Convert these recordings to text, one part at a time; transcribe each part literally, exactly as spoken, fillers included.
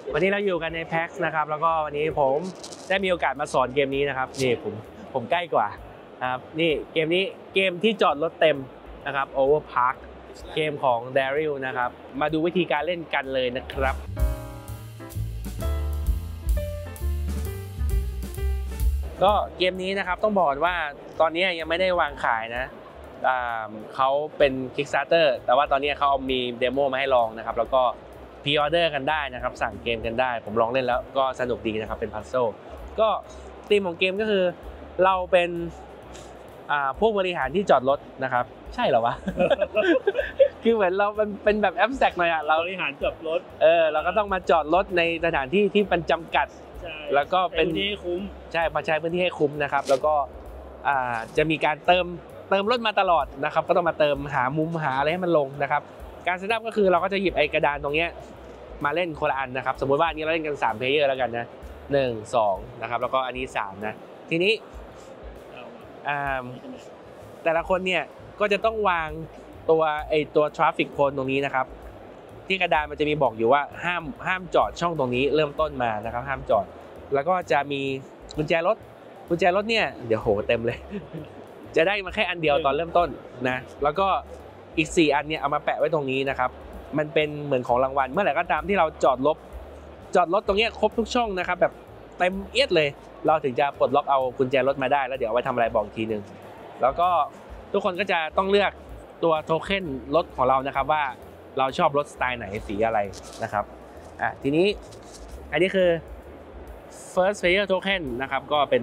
วันนี้เราอยู่กันในแพ็กนะครับแล้วก็วันนี้ผมได้มีโอกาสมาสอนเกมนี้นะครับนี่ผมผมใกล้กว่านะครับนี่เกมนี้เกมที่จอดรถเต็มนะครับ Overpark เกมของ Daryl นะครับมาดูวิธีการเล่นกันเลยนะครับก็เกมนี้นะครับต้องบอกว่าตอนนี้ยังไม่ได้วางขายนะเขาเป็น Kickstarter แต่ว่าตอนนี้เขาเอามีเดโมมาให้ลองนะครับแล้วก็พรีออเดอร์กันได้นะครับสั่งเกมกันได้ผมลองเล่นแล้วก็สนุกดีนะครับเป็นพัซโซลก็ธีมของเกมก็คือเราเป็นผู้บริหารที่จอดรถนะครับใช่เหรอวะ คือเหมือนเราเป็นเป็นแบบแอบสแต็กหน่อยอ่ะเราบริหารจอดรถเออเราก็ต้องมาจอดรถในสถานที่ที่มันจำกัดแล้วก็เป็นพื้นที่ให้คุ้มใช่มาใช้พื้นที่ให้คุ้มนะครับแล้วก็จะมีการเติมเติมรถมาตลอดนะครับก็ต้องมาเติมหามุมหาอะไรให้มันลงนะครับการเซตอัพก็คือเราก็จะหยิบไอ้กระดานตรงเนี้ยมาเล่นคนละอันนะครับสมมติว่าอันนี้เราเล่นกันสามเพลเยอร์แล้วกันนะหนึ่ง สองนะครับแล้วก็อันนี้สามนะทีนี้แต่ละคนเนี่ยก็จะต้องวางตัวไอ้ตัว traffic cone ตรงนี้นะครับที่กระดานมันจะมีบอกอยู่ว่าห้ามห้ามจอดช่องตรงนี้เริ่มต้นมานะครับห้ามจอดแล้วก็จะมีกุญแจรถกุญแจรถเนี่ยเดี๋ยวโหเต็มเลยจะได้มาแค่อันเดียวตอนเริ่มต้นนะแล้วก็อีกสี่อันเนี่ยเอามาแปะไว้ตรงนี้นะครับมันเป็นเหมือนของรางวัลเมื่อไหร่ก็ตามที่เราจอดรถจอดรถตรงนี้ครบทุกช่องนะครับแบบเต็มเอียดเลยเราถึงจะปลดล็อกเอากุญแจรถมาได้แล้วเดี๋ยวเอาไว้ทำอะไรบอกทีนึงแล้วก็ทุกคนก็จะต้องเลือกตัวโทเค็นรถของเรานะครับว่าเราชอบรถสไตล์ไหนสีอะไรนะครับอ่ะทีนี้อันนี้คือ first player token นะครับก็เป็น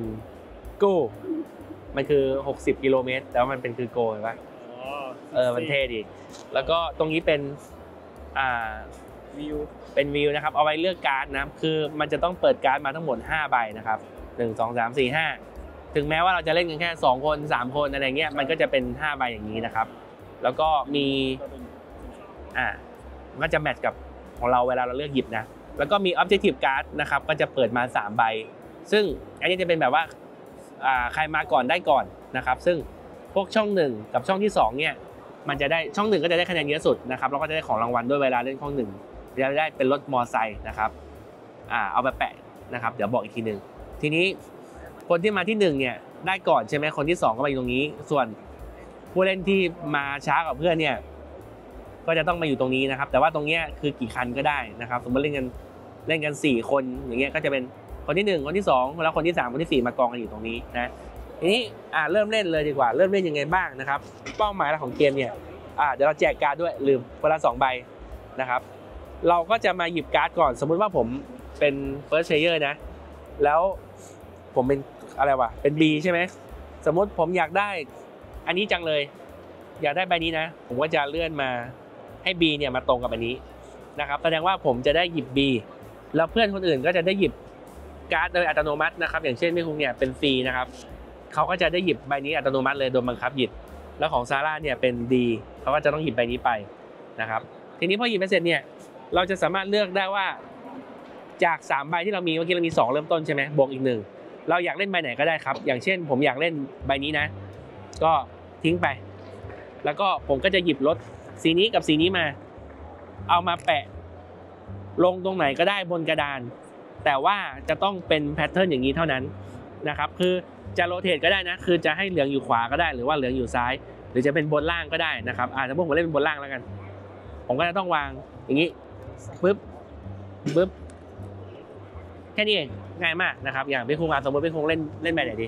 go มันคือหกสิบกิโลเมตรแล้วมันเป็นคือ go เห็นปะเออมันเท่ดีแล้วก็ตรงนี้เป็นอ่าวิวเป็นวิวนะครับเอาไว้เลือกการ์ดนะคือมันจะต้องเปิดการ์ดมาทั้งหมดห้าใบนะครับหนึ่ง สอง สาม สี่ ห้าถึงแม้ว่าเราจะเล่นกันแค่สองคนสามคนอะไรเงี้ยมันก็จะเป็นห้าใบอย่างนี้นะครับแล้วก็มีอ่าก็จะแมทช์กับของเราเวลาเราเลือกหยิบนะแล้วก็มี objective card นะครับก็จะเปิดมาสามใบซึ่งอันนี้จะเป็นแบบว่าอ่าใครมาก่อนได้ก่อนนะครับซึ่งพวกช่องหนึ่งกับช่องที่สองเนี่ยมันจะได้ช่องหนึ่งก็จะได้คะแนนเยอะสุดนะครับแล้วก็จะได้ของรางวัลด้วยเวลาเล่นช่องหนึ่งจะได้เป็นรถมอไซค์นะครับอ่าเอาไปแปะนะครับเดี๋ยวบอกอีกทีหนึ่งทีนี้คนที่มาที่หนึ่งเนี่ยได้ก่อนใช่ไหมคนที่สองก็มาอยู่ตรงนี้ส่วนผู้เล่นที่มาช้ากว่าเพื่อนเนี่ยก็จะต้องมาอยู่ตรงนี้นะครับแต่ว่าตรงนี้คือกี่คันก็ได้นะครับสมมติเล่นกันเล่นกันสี่คนอย่างเงี้ยก็จะเป็นคนที่หนึ่งคนที่สองแล้วคนที่สามคนที่สี่มากองกันอยู่ตรงนี้นะทีนี้อ่าเริ่มเล่นเลยดีกว่าเริ่มเล่นยังไงบ้างนะครับเป้าหมายของเกมเนี่ยอ่าเดี๋ยวเราแจกการ์ดด้วยลืมคนละสองใบนะครับเราก็จะมาหยิบการ์ดก่อนสมมุติว่าผมเป็น first player นะแล้วผมเป็นอะไรวะเป็น B ใช่ไหมสมมติผมอยากได้อันนี้จังเลยอยากได้ใบนี้นะผมก็จะเลื่อนมาให้ B เนี่ยมาตรงกับอันนี้นะครับแสดงว่าผมจะได้หยิบ B แล้วเพื่อนคนอื่นก็จะได้หยิบการ์ดโดยอัตโนมัตินะครับอย่างเช่นพี่คุงเนี่ยเป็น C นะครับเขาก็จะได้หยิบใบนี้อัตโนมัติเลยโดยบังคับหยิบแล้วของซาร่าเนี่ยเป็น D เขาก็จะต้องหยิบใบนี้ไปนะครับทีนี้พอหยิบไปเสร็จเนี่ยเราจะสามารถเลือกได้ว่าจากสามใบที่เรามีเมื่อกี้เรามีสองเริ่มต้นใช่ไหมบวกอีกหนึ่งเราอยากเล่นใบไหนก็ได้ครับอย่างเช่นผมอยากเล่นใบนี้นะก็ทิ้งไปแล้วก็ผมก็จะหยิบรถสีนี้กับสีนี้มาเอามาแปะลงตรงไหนก็ได้บนกระดานแต่ว่าจะต้องเป็นแพทเทิร์นอย่างนี้เท่านั้นนะครับคือจะโรเตทก็ได้นะคือจะให้เหลืองอยู่ขวาก็ได้หรือว่าเหลืองอยู่ซ้ายหรือจะเป็นบนล่างก็ได้นะครับอ่าถ้าพวกผมเล่นเป็นบนล่างแล้วกันผมก็จะต้องวางอย่างนี้ปึ๊บปึ๊บแค่นี้เองง่ายมากนะครับอย่างพี่คงอ่ะสมมติพี่คงเล่นเล่นใบไหนดี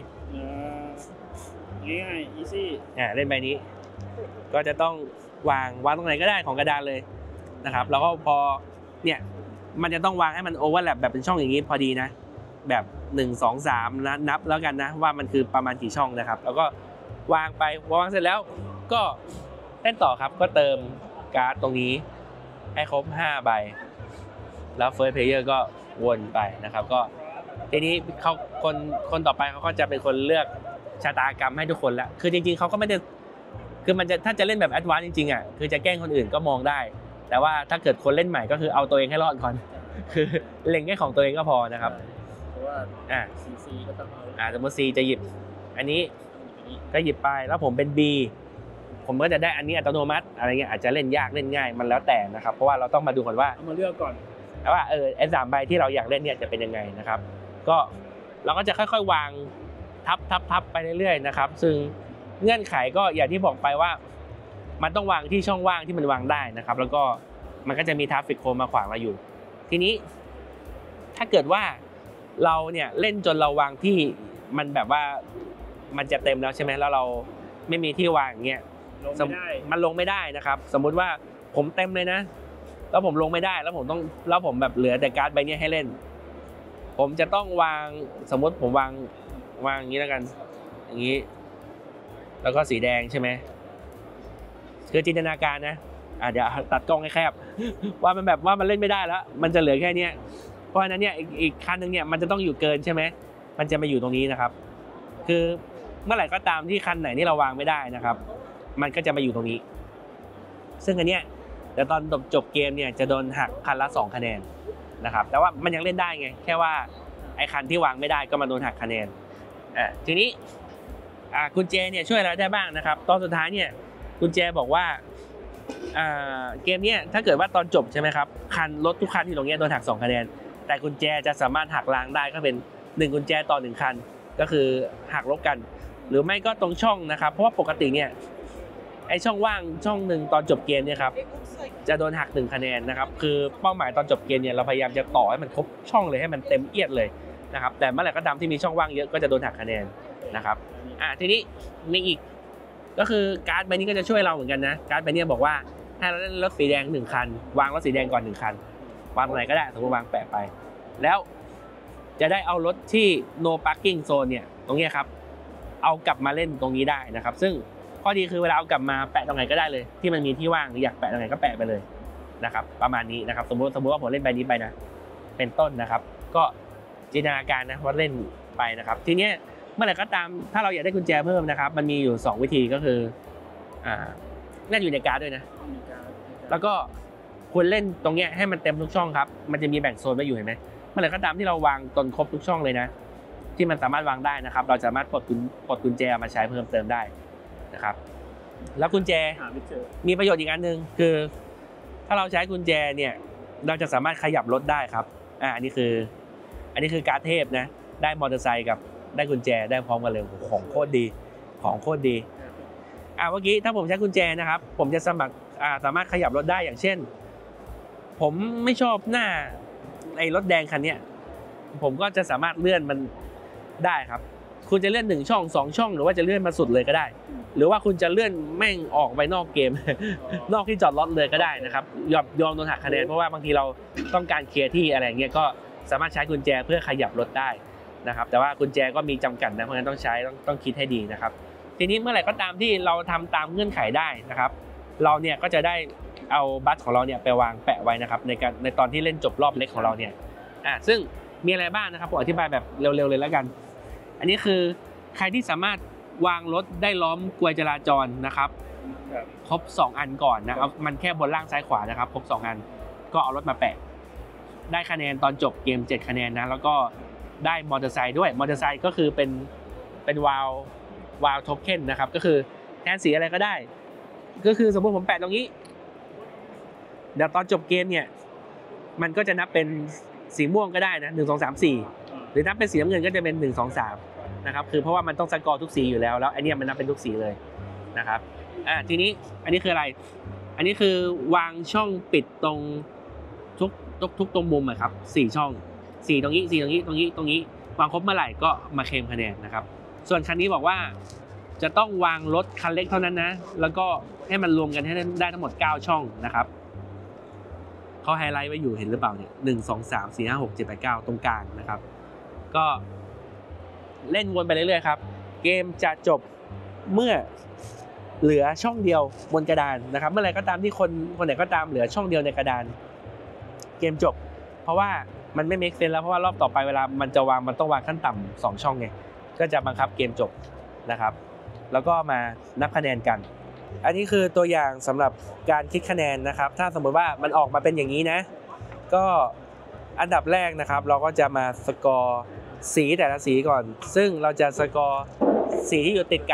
ง่ายๆ easy อ่าเล่นใบนี้ก็จะต้องวางวางตรงไหนก็ได้ของกระดานเลยนะครับแล้วก็พอเนี่ยมันจะต้องวางให้มันโอเวอร์แลปแบบเป็นช่องอย่างนี้พอดีนะแบบหนึ่ง สอง สามนะนับแล้วกันนะว่ามันคือประมาณกี่ช่องนะครับแล้วก็วางไปวางเสร็จแล้วก็เล่นต่อครับก็เติมการ์ดตรงนี้ให้ครบห้าใบแล้ว first player ก็วนไปนะครับก็ทีนี้เขาคนคนต่อไปเขาก็จะเป็นคนเลือกชะตากรรมให้ทุกคนแล้วคือจริงๆเขาก็ไม่ได้คือมันจะถ้าจะเล่นแบบแอดวานซ์จริงๆอ่ะคือจะแกล้งคนอื่นก็มองได้แต่ว่าถ้าเกิดคนเล่นใหม่ก็คือเอาตัวเองให้รอดก่อนคือเล็งแค่ของตัวเองก็พอนะครับเพราะว่าอ่า ซี ก็ต้องอ่าสมมติ C จะหยิบอันนี้ก็หยิบไปแล้วผมเป็น B ผมก็จะได้อันนี้อัตโนมัติอะไรเงี้ยอาจจะเล่นยากเล่นง่ายมันแล้วแต่นะครับเพราะว่าเราต้องมาดูก่อนว่าเอามาเลือกก่อนว่าเออไอ้สามใบที่เราอยากเล่นเนี่ยจะเป็นยังไงนะครับก็เราก็จะค่อยๆวางทับทับทับไปเรื่อยๆนะครับซึ่งเงื่อนไขก็อย่างที่บอกไปว่ามันต้องวางที่ช่องว่างที่มันวางได้นะครับแล้วก็มันก็จะมีทราฟฟิกโคมมาขวางเราอยู่ทีนี้ถ้าเกิดว่าเราเนี่ยเล่นจนเราวางที่มันแบบว่ามันจะเต็มแล้วใช่ไหมแล้วเราไม่มีที่วางอย่างเงี้ยมันลงไม่ได้นะครับสมมุติว่าผมเต็มเลยนะแล้วผมลงไม่ได้แล้วผมต้องแล้วผมแบบเหลือแต่การ์ดใบนี้ให้เล่นผมจะต้องวางสมมติผมวางวางอย่างนี้แล้วกันอย่างนี้แล้วก็สีแดงใช่ไหมคือจินตนาการนะอ่ะเดี๋ยวตัดกล้องให้แคบว่ามันแบบว่ามันเล่นไม่ได้แล้วมันจะเหลือแค่นี้เพราะฉะนั้นเนี่ยอีกคันนึงเนี่ยมันจะต้องอยู่เกินใช่ไหมมันจะมาอยู่ตรงนี้นะครับคือเมื่อไหร่ก็ตามที่คันไหนที่เราวางไม่ได้นะครับมันก็จะมาอยู่ตรงนี้ซึ่งอันเนี้ยแต่ตอนจบเกมเนี่ยจะโดนหักคันละสองคะแนนนะครับแต่ว่ามันยังเล่นได้ไงแค่ว่าไอ้คันที่วางไม่ได้ก็มาโดนหักคะแนนอ่ะทีนี้อ่ากุญแจเนี่ยช่วยอะไรได้บ้างนะครับตอนสุดท้ายเนี่ยกุญแจบอกว่าอ่าเกมเนี้ยถ้าเกิดว่าตอนจบใช่ไหมครับคันรถทุกคันที่ตรงนี้โดนหักสองคะแนนแต่กุญแจจะสามารถหักล้างได้ก็เป็นหนึ่งกุญแจต่อหนึ่งคันก็คือหักลบกันหรือไม่ก็ตรงช่องนะครับเพราะว่าปกติเนี่ยไอช่องว่างช่องหนึ่งตอนจบเกมเนี่ยครับจะโดนหักหนึ่งคะแนนนะครับคือเป้าหมายตอนจบเกมเนี่ยเราพยายามจะต่อให้มันครบช่องเลยให้มันเต็มเอียดเลยนะครับแต่เมื่อไหร่ก็ตามที่มีช่องว่างเยอะก็จะโดนหักคะแนนนะครับอ่ะทีนี้มีอีกก็คือการ์ดใบนี้ก็จะช่วยเราเหมือนกันนะการ์ดใบนี้บอกว่าให้เราเล่นรถสีแดงหนึ่งคันวางรถสีแดงก่อนหนึ่งคันวางตรงไหนก็ได้สมมติวางแปะไปแล้วจะได้เอารถที่ no parking zone เนี่ยตรงนี้ครับเอากลับมาเล่นตรงนี้ได้นะครับซึ่งข้อดีคือเวลาเอากลับมาแปะตรงไหนก็ได้เลยที่มันมีที่ว่างหรืออยากแปะตรงไหนก็แปะไปเลยนะครับประมาณนี้นะครับสมมติสมมติว่าผมเล่นใบนี้ไปนะเป็นต้นนะครับก็จินตนาการนะว่าเล่นไปนะครับทีนี้เมื่อไหร่ก็ตามถ้าเราอยากได้กุญแจเพิ่มนะครับมันมีอยู่สองวิธีก็คืออ่าน่าอยู่ในการ์ดด้วยนะแล้วก็ควรเล่นตรงเนี้ยให้มันเต็มทุกช่องครับมันจะมีแบ่งโซนไว้อยู่เห็นไหมเมื่อไหร่ก็ตามที่เราวางจนครบทุกช่องเลยนะที่มันสามารถวางได้นะครับเราสามารถปลดกุญปลดกุญแจมาใช้เพิ่มเติมได้นะครับแล้วกุญแจมีประโยชน์อีกอันหนึ่งคือถ้าเราใช้กุญแจเนี่ยเราจะสามารถขยับรถได้ครับอ่าอันนี้คืออันนี้คือการ์ดเทพนะได้มอเตอร์ไซค์กับได้กุญแจได้พร้อมกันเลยของโคตรดีของโคตรดีอ่าเมื่อกี้ถ้าผมใช้กุญแจนะครับผมจะสมัครอ่าสามารถขยับรถได้อย่างเช่นผมไม่ชอบหน้าไอ้รถแดงคันเนี้ยผมก็จะสามารถเลื่อนมันได้ครับคุณจะเลื่อนหนึ่งช่องสองช่องหรือว่าจะเลื่อนมาสุดเลยก็ได้หรือว่าคุณจะเลื่อนแม่งออกไปนอกเกม นอกที่จอดรถเลยก็ได้นะครับยอมยอมโดนหักคะแนนเพราะว่าบางทีเราต้องการเคลียร์ที่อะไรเงี้ยก็สามารถใช้กุญแจเพื่อขยับรถได้นะครับแต่ว่ากุญแจก็มีจำกัดนะเพราะฉะนั้นต้องใช้ต้องต้องคิดให้ดีนะครับทีนี้เมื่อไหร่ก็ตามที่เราทำตามเงื่อนไขได้นะครับเราเนี่ยก็จะได้เอาบัสของเราเนี่ยไปวางแปะไว้นะครับในการในตอนที่เล่นจบรอบเล็กของเราเนี่ยอ่ะซึ่งมีอะไรบ้างนะครับผมอธิบายแบบเร็วๆเลยแล้วกันอันนี้คือใครที่สามารถวางรถได้ล้อมกลวยจราจรนะครับครบสองอันก่อนนะเอามันแค่บนล่างซ้ายขวานะครับครบสองอันก็เอารถมาแปะได้คะแนนตอนจบเกมเจ็ดคะแนนนะแล้วก็ได้มอเตอร์ไซค์ด้วยมอเตอร์ไซค์ก็คือเป็นเป็นวาลวาลโทเค็นนะครับก็คือแทนสีอะไรก็ได้ก็คือสมมติผมแปะตรงนี้เดี๋ยวตอนจบเกมเนี่ยมันก็จะนับเป็นสีม่วงก็ได้นะหนึ่งสองสามสี่หรือนับเป็นสีน้ำเงินก็จะเป็นหนึ่งสองสามนะครับคือเพราะว่ามันต้องสกอร์ทุกสีอยู่แล้วแล้วอันนี้มันนับเป็นทุกสีเลยนะครับอ่าทีนี้อันนี้คืออะไรอันนี้คือวางช่องปิดตรงทุกทุกทุกตรงมุมอะครับสี่ช่องสี่ตรงนี้สี่ตรงนี้ตรงนี้ตรงนี้วางครบเมื่อไหร่ก็มาเคลมคะแนนนะครับส่วนคันนี้บอกว่าจะต้องวางรถคันเล็กเท่านั้นนะแล้วก็ให้มันรวมกันให้ได้ทั้งหมดเก้าช่องนะครับเขาไฮไลท์ไว้อยู่เห็นหรือเปล่าเนี่ยหนึ่งสองสามสี่ห้าหกเจ็ดแปดเก้าตรงกลางนะครับก็เล่นวนไปเรื่อยๆครับเกมจะจบเมื่อเหลือช่องเดียวบนกระดานนะครับเมื่อไหร่ก็ตามที่คนคนไหนก็ตามเหลือช่องเดียวในกระดานเกมจบเพราะว่ามันไม่เมคเซนส์แล้วเพราะว่ารอบต่อไปเวลามันจะวางมันต้องวางขั้นต่ำสองช่องไงก็จะบังคับเกมจบนะครับแล้วก็มานับคะแนนกันอันนี้คือตัวอย่างสำหรับการคิดคะแนนนะครับถ้าสมมติว่ามันออกมาเป็นอย่างนี้นะก็อันดับแรกนะครับเราก็จะมาสกอร์สีแต่ละสีก่อนซึ่งเราจะสกอร์สีที่อยู่ติดกัน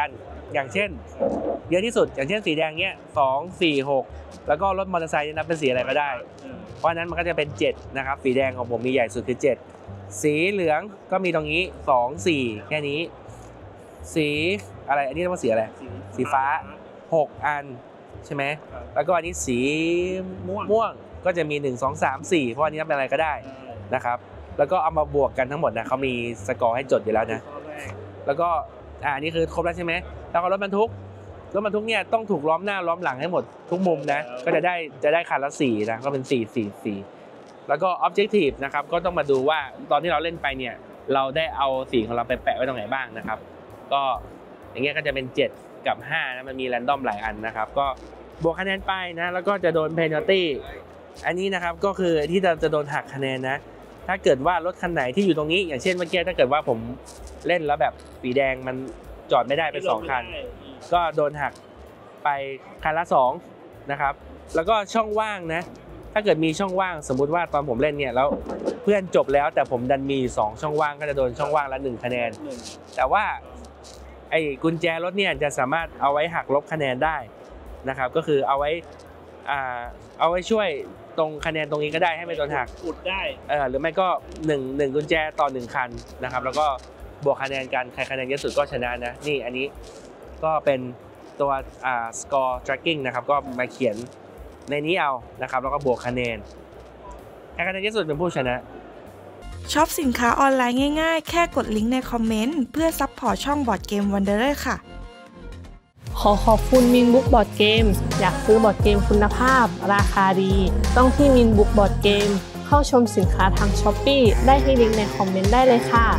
อย่างเช่นเยอะที่สุดอย่างเช่นสีแดงเนี้ยสอง สี่ หกแล้วก็รถมอเตอร์ไซค์นับเป็นสีอะไรก็ได้เพราะฉะนั้นมันก็จะเป็นเจ็ดนะครับสีแดงของผมมีใหญ่สุดคือเจ็ดสีเหลืองก็มีตรงนี้สอง สี่แค่นี้สีอะไรอันนี้เรียกว่าสีอะไรสีฟ้าหกอันใช่ไหมแล้วก็อันนี้สีม่วงม่วงก็จะมีหนึ่ง สอง สาม สี่เพราะอันนี้เป็นอะไรก็ได้นะครับแล้วก็เอามาบวกกันทั้งหมดนะเขามีสกอร์ให้จดอยู่แล้วนะแล้วก็อ่านี่คือครบแล้วใช่ไหมแล้วก็รถบรรทุกรถบรรทุกเนี่ยต้องถูกล้อมหน้าล้อมหลังให้หมดทุกมุมนะก็จะได้จะได้คันละสี่นะก็เป็นสี่ สี่ สี่แล้วก็ objective นะครับก็ต้องมาดูว่าตอนที่เราเล่นไปเนี่ยเราได้เอาสีของเราไปแปะไว้ตรงไหนบ้างนะครับก็อย่างเงี้ยก็จะเป็นเจ็ดกับห้านะมันมีแรนดอมหลายอันนะครับก็บวกคะแนนไปนะแล้วก็จะโดนเพนัลตี้อันนี้นะครับก็คือที่เราจะโดนหักคะแนนนะถ้าเกิดว่ารถคันไหนที่อยู่ตรงนี้อย่างเช่นเมื่อกี้ถ้าเกิดว่าผมเล่นแล้วแบบสีแดงมันจอดไม่ได้เป็นสองคันก็โดนหักไปคันละสองนะครับแล้วก็ช่องว่างนะถ้าเกิดมีช่องว่างสมมุติว่าตอนผมเล่นเนี่ยแล้วเพื่อนจบแล้วแต่ผมดันมีสองช่องว่างก็จะโดนช่องว่างละหนึ่งคะแนนแต่ว่าไอ้กุญแจรถเนี่ยจะสามารถเอาไว้หักลบคะแนนได้นะครับก็คือเอาไว้อ่าเอาไว้ช่วยตรงคะแนนตรงนี้ก็ได้ให้ไม่โดนหักอุดได้เออหรือไม่ก็หนึ่ง หนึ่งกุญแจต่อหนึ่งคันนะครับแล้วก็บวกคะแนนกันใครคะแนนเยอะสุดก็ชนะนะนี่อันนี้ก็เป็นตัวอ่า score tracking นะครับก็มาเขียนในนี้เอานะครับแล้วก็บวกคะแนนใครคะแนนเยอะสุดเป็นผู้ชนะช็อปสินค้าออนไลน์ง่ายๆแค่กดลิงก์ในคอมเมนต์เพื่อซัพพอร์ตช่องบอร์ดเกมวันเดอร์ค่ะขอขอบคุณมินบุ๊กบอร์ดเกมอยากซื้อบอร์ดเกมคุณภาพราคาดีต้องที่มินบุ๊กบอร์ดเกมเข้าชมสินค้าทาง ช้อปปี้ ได้ที่ลิงก์ในคอมเมนต์ได้เลยค่ะ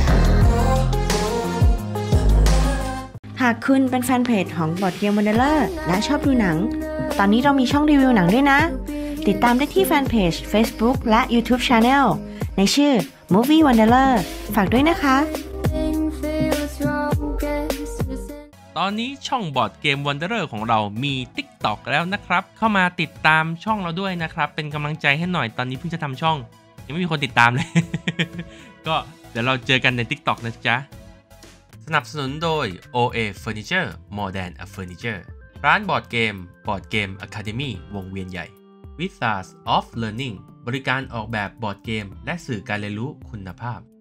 หากคุณเป็นแฟนเพจของบอร์ดเกมวันเดอร์และชอบดูหนังตอนนี้เรามีช่องรีวิวหนังด้วยนะติดตามได้ที่แฟนเพจ Facebook และ YouTube Channel ในชื่อ Movie Wanderer ฝากด้วยนะคะตอนนี้ช่องบอร์ดเกม Wanderer ของเรามี TikTok แล้วนะครับเข้ามาติดตามช่องเราด้วยนะครับเป็นกำลังใจให้หน่อยตอนนี้เพิ่งจะทำช่องยังไม่มีคนติดตามเลย ก็เดี๋ยวเราเจอกันใน TikTok นะจ๊ะสนับสนุนโดย โอ เอ Furniture More Than a Furniture ร้านบอร์ดเกม Board Game Academy วงเวียนใหญ่ Wizards of Learning บริการออกแบบบอร์ดเกมและสื่อการเรียนรู้คุณภาพ